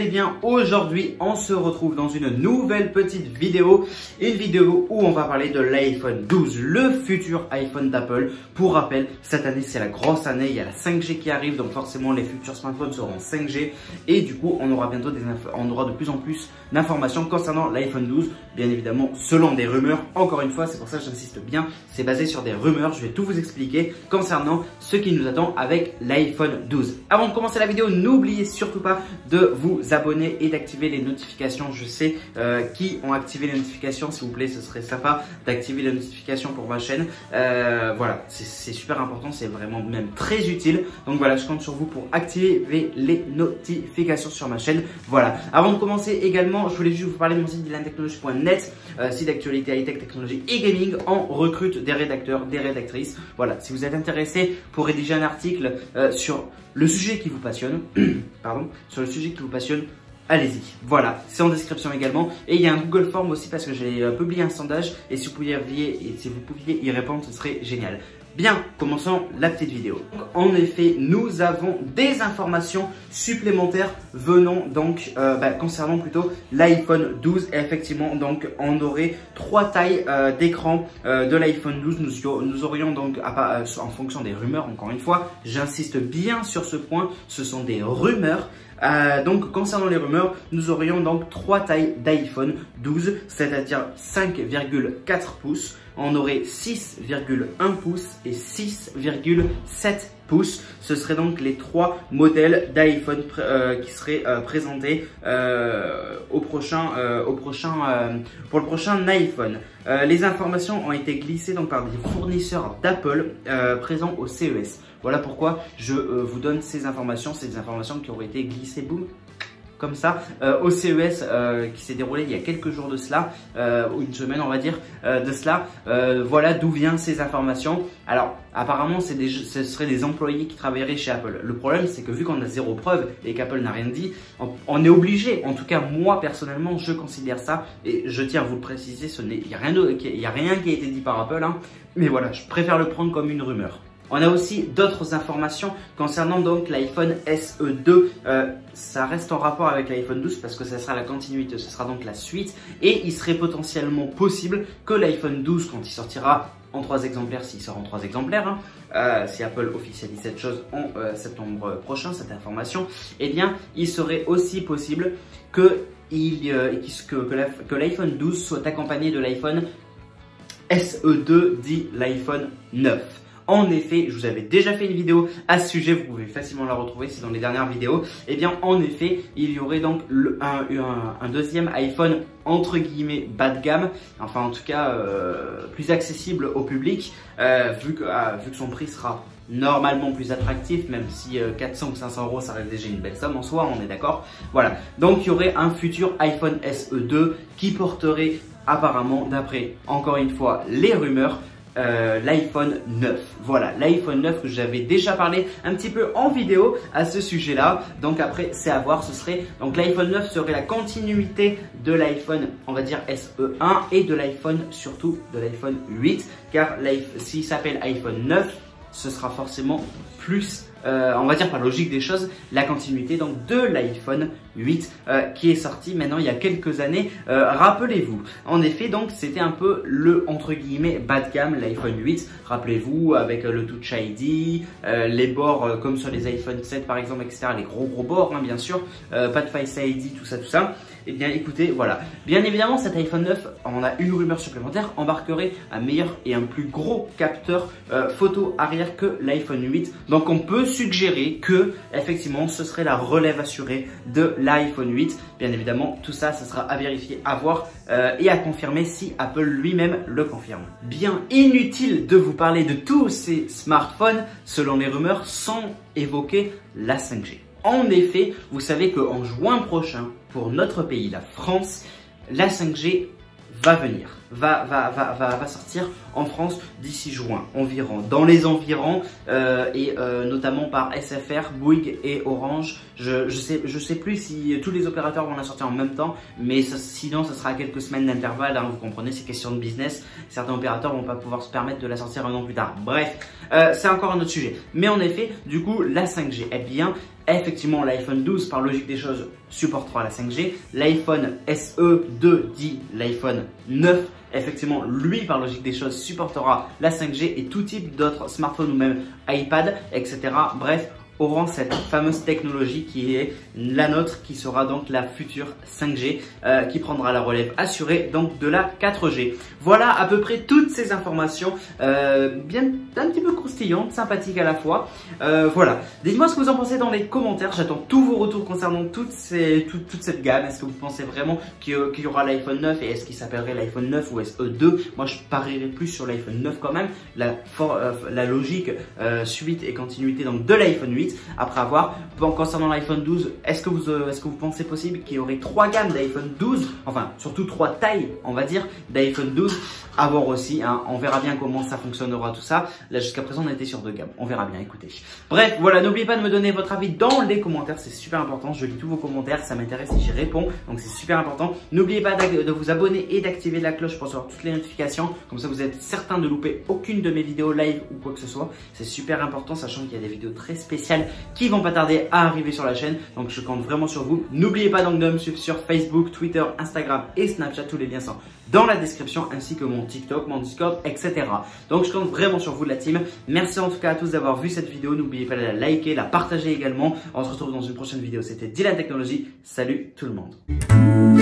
allez bien? Aujourd'hui, on se retrouve dans une nouvelle petite vidéo. Une vidéo où on va parler de l'iPhone 12, le futur iPhone d'Apple. Pour rappel, cette année, c'est la grosse année. Il y a la 5G qui arrive, donc forcément, les futurs smartphones seront 5G. Et du coup, on aura bientôt on aura de plus en plus d'informations concernant l'iPhone 12. Bien évidemment, selon des rumeurs. Encore une fois, c'est pour ça que j'insiste bien. C'est basé sur des rumeurs. Je vais tout vous expliquer concernant ce qui nous attend avec l'iPhone 12. Avant de commencer la vidéo, n'oubliez surtout pas de vous abonner et d'activer les notifications. Je sais qui ont activé les notifications, s'il vous plaît, ce serait sympa d'activer les notifications pour ma chaîne. Voilà, c'est super important, c'est vraiment même très utile. Donc voilà, je compte sur vous pour activer les notifications sur ma chaîne. Voilà, avant de commencer également, je voulais juste vous parler de mon site dylan-technologie.net, site d'actualité high-tech, technologie et gaming. On recrute des rédacteurs, des rédactrices. Voilà, si vous êtes intéressé pour rédiger un article sur le sujet qui vous passionne, allez-y. Voilà, c'est en description également. Et il y a un Google Form aussi parce que j'ai publié un sondage et si vous pouviez y répondre, ce serait génial. Bien, commençons la petite vidéo. En effet, nous avons des informations supplémentaires venant donc concernant plutôt l'iPhone 12. Et effectivement, donc on aurait trois tailles d'écran de l'iPhone 12. Nous aurions donc en fonction des rumeurs, encore une fois, j'insiste bien sur ce point, ce sont des rumeurs. Donc concernant les rumeurs, nous aurions donc trois tailles d'iPhone 12, c'est-à-dire 5,4 pouces, on aurait 6,1 pouces et 6,7 pouces. Ce seraient donc les trois modèles d'iPhone qui seraient présentés pour le prochain iPhone. Les informations ont été glissées donc par des fournisseurs d'Apple présents au CES. Voilà pourquoi je vous donne ces informations. C'est des informations qui auraient été glissées, boum, comme ça, au CES qui s'est déroulé il y a quelques jours de cela, ou une semaine on va dire de cela. Voilà d'où viennent ces informations. Alors apparemment ce seraient des employés qui travailleraient chez Apple. Le problème c'est que vu qu'on a zéro preuve et qu'Apple n'a rien dit, on est obligé, en tout cas moi personnellement je considère ça et je tiens à vous le préciser, il n'y a rien qui a été dit par Apple, hein, mais voilà, je préfère le prendre comme une rumeur. On a aussi d'autres informations concernant donc l'iPhone SE 2. Ça reste en rapport avec l'iPhone 12 parce que ça sera la continuité, ce sera donc la suite. Et il serait potentiellement possible que l'iPhone 12, quand il sortira en 3 exemplaires, s'il sort en 3 exemplaires, si Apple officialise cette chose en septembre prochain, cette information, eh bien, il serait aussi possible que l'iPhone 12 soit accompagné de l'iPhone SE2, dit l'iPhone 9. En effet, je vous avais déjà fait une vidéo à ce sujet, vous pouvez facilement la retrouver, c'est dans les dernières vidéos. Et bien, en effet, il y aurait donc un deuxième iPhone entre guillemets bas de gamme, enfin en tout cas plus accessible au public, vu que son prix sera normalement plus attractif, même si 400 ou 500 euros ça reste déjà une belle somme en soi, on est d'accord. Voilà, donc il y aurait un futur iPhone SE2 qui porterait apparemment, d'après encore une fois les rumeurs, l'iPhone 9. Voilà, l'iPhone 9 que j'avais déjà parlé un petit peu en vidéo à ce sujet là. Donc après c'est à voir, ce serait donc l'iPhone 9 serait la continuité de l'iPhone, on va dire SE1 et de l'iPhone, surtout de l'iPhone 8, car s'il s'appelle iPhone 9, ce sera forcément plus on va dire par logique des choses, la continuité donc de l'iPhone 8 qui est sorti maintenant il y a quelques années. Rappelez-vous, en effet donc c'était un peu le entre guillemets bas de gamme, l'iPhone 8. Rappelez-vous avec le Touch ID, les bords comme sur les iPhone 7 par exemple, etc. Les gros bords, hein, bien sûr, pas de Face ID, tout ça. Et bien écoutez, voilà. Bien évidemment, cet iPhone 9, on a une rumeur supplémentaire, embarquerait un meilleur et un plus gros capteur photo arrière que l'iPhone 8. Donc on peut suggérer que effectivement ce serait la relève assurée de l'iPhone 8. Bien évidemment, tout ça, ça sera à vérifier, à voir et à confirmer si Apple lui-même le confirme. Bien, inutile de vous parler de tous ces smartphones selon les rumeurs sans évoquer la 5G. En effet, vous savez qu'en juin prochain, pour notre pays, la France, la 5G va venir, va sortir en France d'ici juin environ, dans les environs et notamment par SFR, Bouygues et Orange. Je sais plus si tous les opérateurs vont la sortir en même temps, mais sinon ça sera à quelques semaines d'intervalle, hein, vous comprenez, c'est question de business. Certains opérateurs vont pas pouvoir se permettre de la sortir un an plus tard. Bref, c'est encore un autre sujet. Mais en effet, du coup, la 5G, eh bien, Effectivement, l'iPhone 12, par logique des choses, supportera la 5G. L'iPhone SE 2, dit l'iPhone 9, effectivement, lui, par logique des choses, supportera la 5G et tout type d'autres smartphones ou même iPad, etc. Bref, auront cette fameuse technologie qui est la nôtre, qui sera donc la future 5G, qui prendra la relève assurée donc de la 4G. Voilà à peu près toutes ces informations, bien un petit peu croustillantes, sympathiques à la fois. Voilà, dites-moi ce que vous en pensez dans les commentaires. J'attends tous vos retours concernant toute cette gamme. Est-ce que vous pensez vraiment qu'il y aura l'iPhone 9 et est-ce qu'il s'appellerait l'iPhone 9 ou SE2? Moi je parierais plus sur l'iPhone 9 quand même. La logique suite et continuité donc de l'iPhone 8. Après avoir, concernant l'iPhone 12, est-ce que vous pensez possible qu'il y aurait 3 gammes d'iPhone 12, enfin surtout 3 tailles, on va dire, d'iPhone 12, à voir aussi, hein. On verra bien comment ça fonctionnera tout ça. Là jusqu'à présent on était sur 2 gammes, on verra bien, écoutez. Bref, voilà, n'oubliez pas de me donner votre avis dans les commentaires, c'est super important, je lis tous vos commentaires, ça m'intéresse et j'y réponds, donc c'est super important. N'oubliez pas de vous abonner et d'activer la cloche pour recevoir toutes les notifications, comme ça vous êtes certain de louper aucune de mes vidéos live ou quoi que ce soit. C'est super important, sachant qu'il y a des vidéos très spéciales qui vont pas tarder à arriver sur la chaîne, donc je compte vraiment sur vous. N'oubliez pas donc de me suivre sur Facebook, Twitter, Instagram et Snapchat, tous les liens sont dans la description, ainsi que mon TikTok, mon Discord, etc. Donc je compte vraiment sur vous, la team. Merci en tout cas à tous d'avoir vu cette vidéo, n'oubliez pas de la liker, la partager également. On se retrouve dans une prochaine vidéo, c'était Dylan Technologies, salut tout le monde.